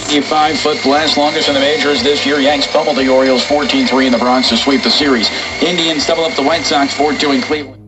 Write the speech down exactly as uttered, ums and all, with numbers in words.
five-foot blast, longest in the majors this year. Yanks pummeled the Orioles fourteen three in the Bronx to sweep the series. Indians double up the White Sox four two in Cleveland.